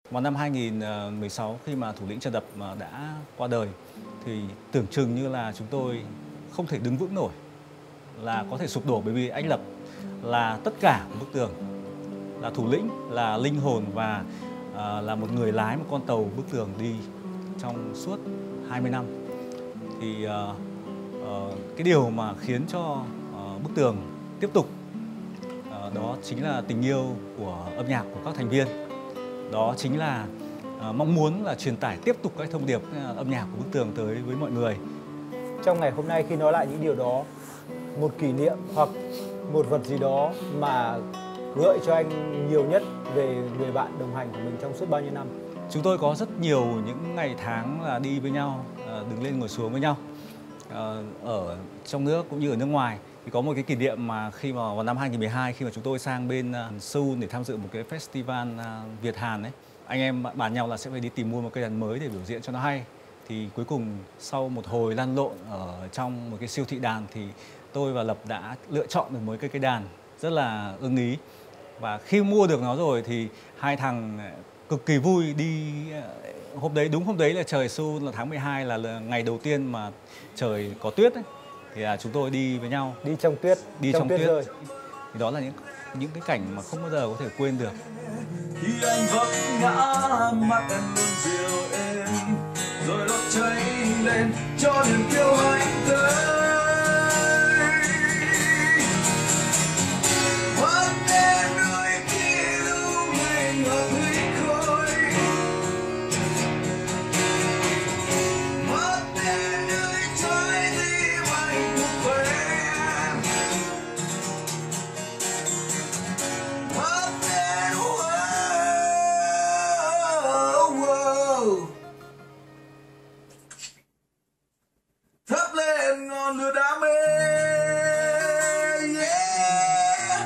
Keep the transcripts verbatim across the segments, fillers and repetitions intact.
Vào năm hai nghìn mười sáu khi mà thủ lĩnh Trần Lập đã qua đời thì tưởng chừng như là chúng tôi không thể đứng vững nổi, là có thể sụp đổ, bởi vì anh Lập là tất cả của bức tường, là thủ lĩnh, là linh hồn và uh, là một người lái một con tàu bức tường đi trong suốt hai mươi năm. Thì uh, uh, cái điều mà khiến cho uh, bức tường tiếp tục uh, đó chính là tình yêu của âm nhạc của các thành viên. Đó chính là uh, mong muốn là truyền tải tiếp tục các thông điệp uh, âm nhạc của bức tường tới với mọi người. Trong ngày hôm nay khi nói lại những điều đó, một kỷ niệm hoặc một vật gì đó mà gợi cho anh nhiều nhất về người bạn đồng hành của mình trong suốt bao nhiêu năm? Chúng tôi có rất nhiều những ngày tháng là đi với nhau, đứng lên ngồi xuống với nhau, ở trong nước cũng như ở nước ngoài. Thì có một cái kỷ niệm mà khi mà vào năm hai nghìn mười hai, khi mà chúng tôi sang bên Seoul để tham dự một cái festival Việt Hàn ấy, anh em bàn nhau là sẽ phải đi tìm mua một cây đàn mới để biểu diễn cho nó hay. Thì cuối cùng sau một hồi lăn lộn ở trong một cái siêu thị đàn thì tôi và Lập đã lựa chọn được một cái cây đàn rất là ưng ý. Và khi mua được nó rồi thì hai thằng cực kỳ vui đi. Hôm đấy, đúng hôm đấy là trời Seoul là tháng mười hai, là ngày đầu tiên mà trời có tuyết ấy. Thì là chúng tôi đi với nhau. Đi trong tuyết, đi trong, trong tuyết, tuyết. Rơi. Thì đó là những những cái cảnh mà không bao giờ có thể quên được. Khi anh vấp ngã, mắt em luôn dịu êm, rồi đốt cháy lên cho niềm yêu anh tới. Mắt em đôi khi lưu mình ở huy khói, mắt em đôi trái tim anh thuộc về em. Mắt em thắp lên ngọn lửa đam mê, yeah.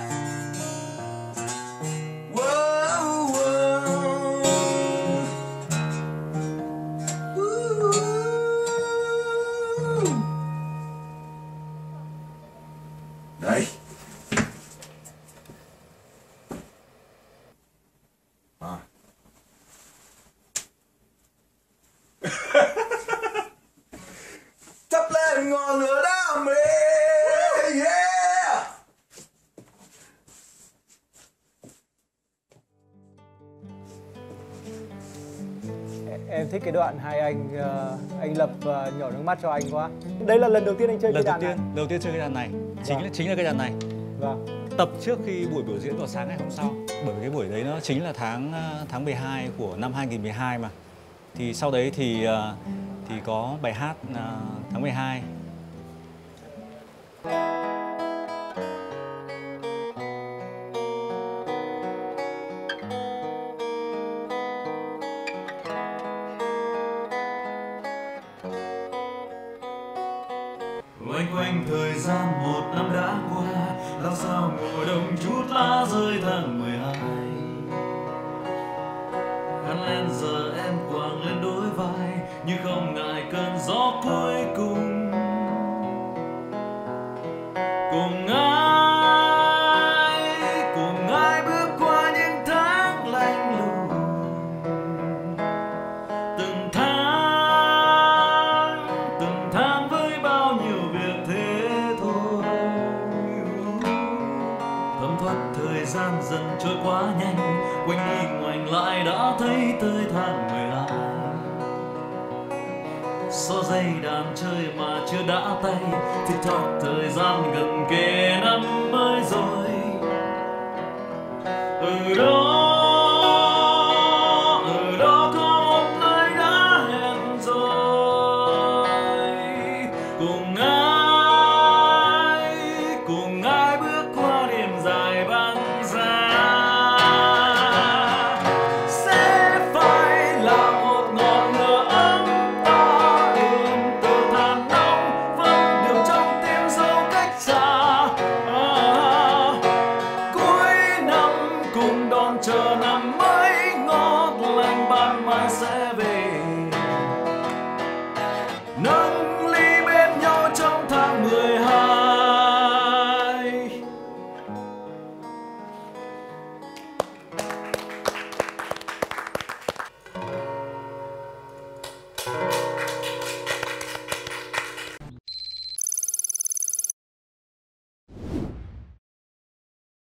Wow, wow. Ooh. Đây. À. Thắp lên ngọn lửa đam mê, yeah. Em thích cái đoạn hai anh uh, anh Lập uh, nhỏ nước mắt cho anh quá. Đây là lần đầu tiên anh chơi Lần cái đầu đàn tiên, này. đầu tiên chơi cái đàn này chính Vâng. là chính là cái đàn này. Vâng. Tập trước khi buổi biểu diễn vào sáng ngày hôm sau, bởi vì cái buổi đấy nó chính là tháng tháng mười hai của năm hai nghìn mười hai mà. Thì sau đấy thì thì có bài hát tháng mười hai. Loanh quanh thời gian một năm đã qua, làm sao mùa đông chút lá rơi tháng mười hai. Khăn len giờ em quàng lên đôi vai, nhưng không ngại cơn gió cuối cùng. Cùng ai, cùng ai bước qua những tháng lạnh lùng. Từng tháng, từng tháng với bao nhiêu việc thế thôi. Thấm thoát thời gian dần trôi quá nhanh, quanh đi ngoảnh lại đã thấy tới tháng mười hai. So dây đàn chơi mà chưa đã tay, thì thoát thời gian gần kề năm mới rồi. Từ đó